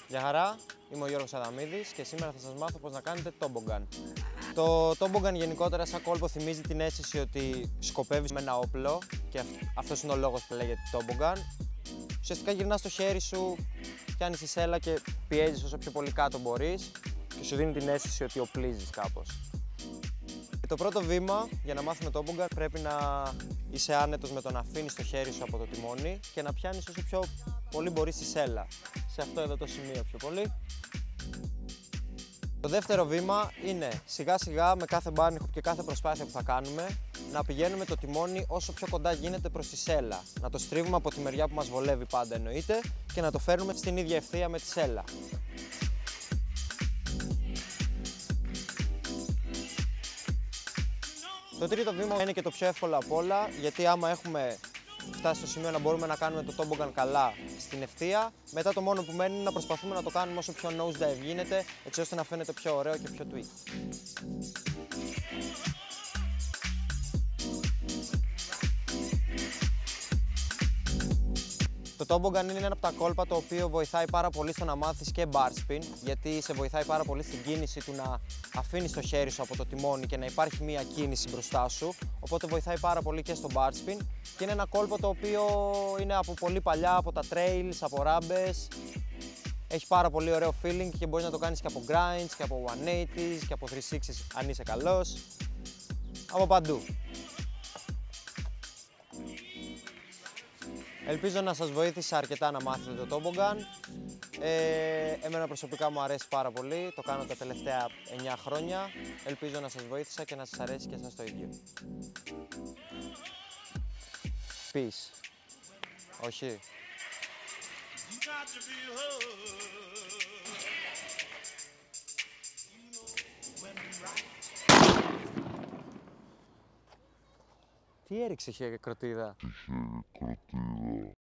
Γεια χαρά, είμαι ο Γιώργος Αδαμίδης και σήμερα θα σας μάθω πώς να κάνετε toboggan. Το toboggan γενικότερα σαν κόλπο θυμίζει την αίσθηση ότι σκοπεύεις με ένα όπλο και αυτός είναι ο λόγος που λέγεται toboggan. Ουσιαστικά γυρνάς το χέρι σου, πιάνεις τη σέλα και πιέζεις όσο πιο πολύ κάτω μπορείς και σου δίνει την αίσθηση ότι οπλίζεις κάπως. Το πρώτο βήμα για να μάθουμε toboggan πρέπει να είσαι άνετος με το να αφήνεις το χέρι σου από το τιμόνι και να πιάνεις όσο πιο πολύ μπορείς τη σέλα. Σε αυτό εδώ το σημείο πιο πολύ. Το δεύτερο βήμα είναι σιγά σιγά με κάθε bunny hop και κάθε προσπάθεια που θα κάνουμε να πηγαίνουμε το τιμόνι όσο πιο κοντά γίνεται προς τη σέλα. Να το στρίβουμε από τη μεριά που μας βολεύει πάντα εννοείται και να το φέρνουμε στην ίδια ευθεία με τη σέλα. Το τρίτο βήμα είναι και το πιο εύκολο από όλα, γιατί άμα έχουμε φτάσει στο σημείο να μπορούμε να κάνουμε το toboggan καλά στην ευθεία, μετά το μόνο που μένει είναι να προσπαθούμε να το κάνουμε όσο πιο nose dive γίνεται, έτσι ώστε να φαίνεται πιο ωραίο και πιο tweak. Το toboggan είναι ένα από τα κόλπα το οποίο βοηθάει πάρα πολύ στο να μάθεις και bar spin, γιατί σε βοηθάει πάρα πολύ στην κίνηση του να αφήνεις το χέρι σου από το τιμόνι και να υπάρχει μία κίνηση μπροστά σου, οπότε βοηθάει πάρα πολύ και στο bar spin και είναι ένα κόλπο το οποίο είναι από πολύ παλιά, από τα trails, από ράμπες. Έχει πάρα πολύ ωραίο feeling και μπορείς να το κάνεις και από grinds και από 180s και από 360s αν είσαι καλός, από παντού. Ελπίζω να σας βοήθησε αρκετά να μάθετε το toboggan. Εμένα προσωπικά μου αρέσει πάρα πολύ, το κάνω τα τελευταία 9 χρόνια. Ελπίζω να σας βοήθησα και να σας αρέσει και εσάς το ίδιο. Peace. Όχι. Τι έριξε, είχε κροτίδα.